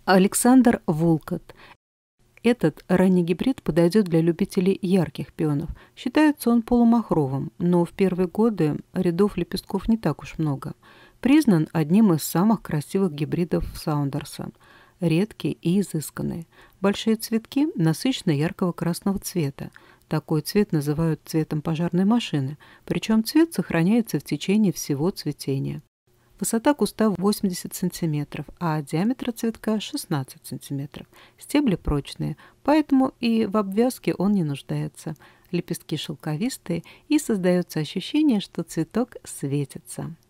Александр Вулкот. Этот ранний гибрид подойдет для любителей ярких пионов. Считается он полумахровым, но в первые годы рядов лепестков не так уж много. Признан одним из самых красивых гибридов Саундерса. Редкий и изысканный. Большие цветки насыщенно яркого красного цвета. Такой цвет называют цветом пожарной машины, причем цвет сохраняется в течение всего цветения. Высота куста 80 см, а диаметр цветка 16 см. Стебли прочные, поэтому и в обвязке он не нуждается. Лепестки шелковистые, и создается ощущение, что цветок светится.